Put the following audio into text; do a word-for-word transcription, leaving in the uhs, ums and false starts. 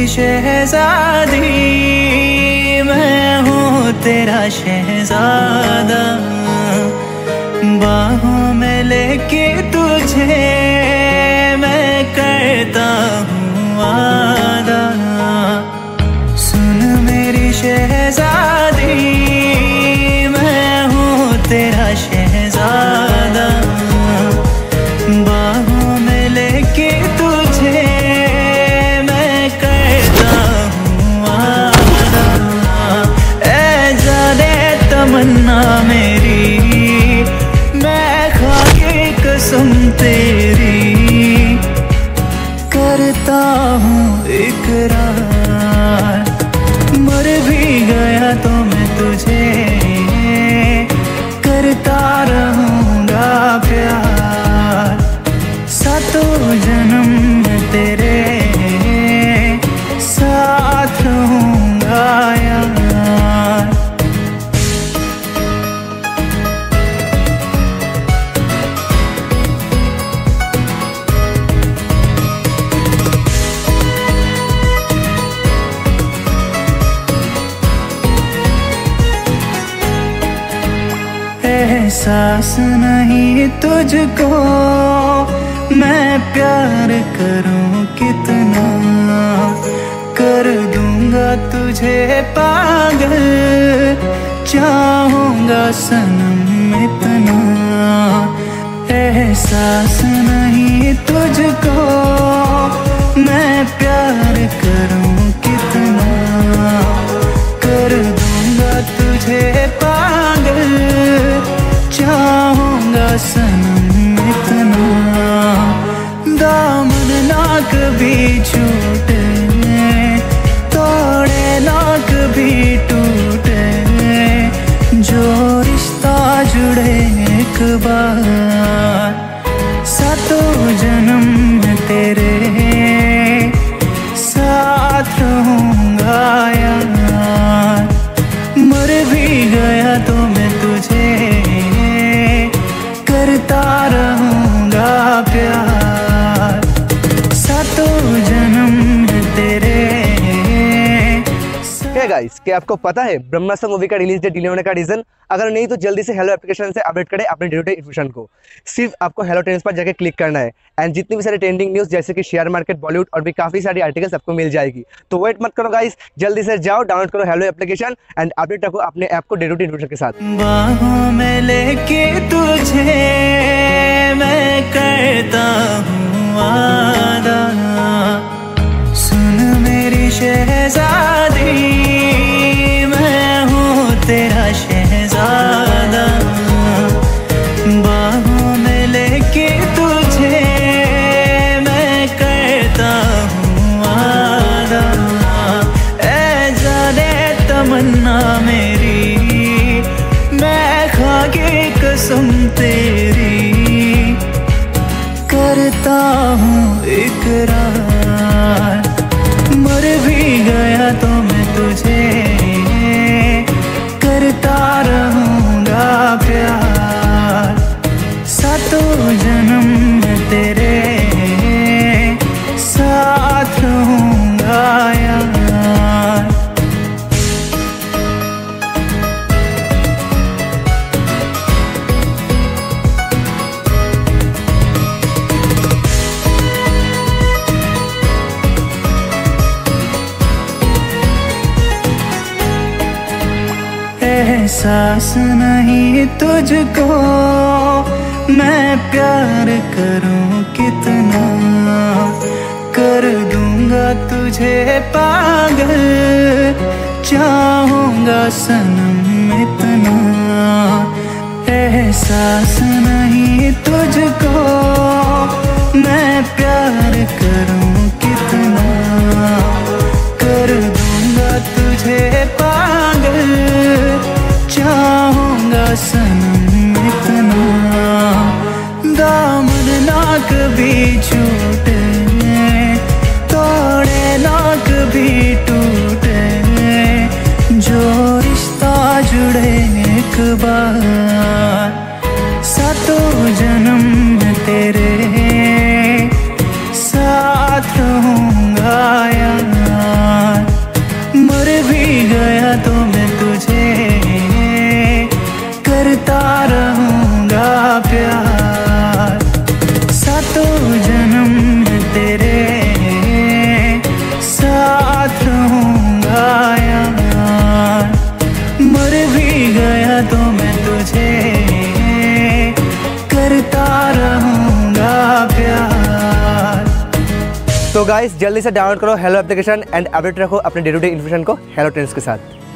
शहजादी, मैं हूँ तेरा शहजादा। बाहों में लेके तुझे मैं करता हूँ वादा। सुन मेरी शहजादी, मैं हूँ तेरा शहजादा। बाहों में लेके तुझे मैं करता हूँ वादा। ऐ जाने तमन्ना मेरी, मैं खा के कसम तेरी करता हूँ इकरार। मर भी गया तो मैं तुझे करता रहूँगा प्यार। सातों जन्म में तेरे साथ रहूँगा यार। एहसास नहीं तुझको मैं प्यार करूं कितना, कर दूंगा तुझे पागल, चाहूंगा सनम इतना। एहसास नहीं तुझको मैं प्यार करूं कितना, कर दूंगा तुझे पागल, चाहूंगा सनम इतना। दामन ना कभी छूटे, तोड़े ना कभी टूटे, जो रिश्ता जुड़े एक बार। सातों जन्म में तेरे साथ रहूंगा यार। मर भी गया तो मैं तुझे करता रहूंगा प्यार। सातों जन्म में तेरे। हे गाइस, क्या आपको पता है ब्रह्मास्त्र मूवी का रिलीज डेट डिले होने का रीजन? अगर नहीं तो जल्दी से हेलो एप्लीकेशन से अपडेट करें अपने डे टू डे इन्फॉर्मेशन को। सिर्फ आपको हेलो ट्रेंड्स पर जाकर क्लिक करना है एंड जितनी भी सारी ट्रेंडिंग न्यूज़ जैसे कि शेयर मार्केट, बॉलीवुड और भी काफी सारी आर्टिकल्स आपको मिल जाएगी। तो वेट मत करो गाइस, जल्दी से जाओ, डाउनलोड करो हेलो एप्लीकेशन एंड अपडेट रखो अपने ऐप को डे टू डे इन्फॉर्मेशन के साथ। बाहों में लेके तुझे मैं करता हूँ वादा। सुन मेरी शहजादी, मैं हूँ तेरा शहजादा। बाहों में लेके तुझे मैं करता हूँ वादा। ऐ जाने तमन्ना मेरी, मैं खा के कसम तेरी करता हूँ इकरार। मर भी गया तो मैं तुझे करता रहूँगा प्यार। सातों जन्म में तेरे साथ रहूँगा यार। एहसास नहीं तुझको मैं प्यार करूं कितना, कर दूंगा तुझे पागल, चाहूंगा सनम इतना। एहसास नहीं तुझको मैं प्यार करूं कितना, कर दूंगा तुझे पागल, चाहूंगा सनम इतना। दामन ना कभी छूटे, तोड़े ना कभी टूटे, जो रिश्ता जुड़े एक बार। सातों जन्म में तेरे साथ रहूंगा यार। गाइस जल्दी से डाउनलोड करो हेलो एप्लीकेशन एंड अपडेट रखो अपने डे टू डे इन्फॉर्मेशन को हेलो ट्रेंड्स के साथ।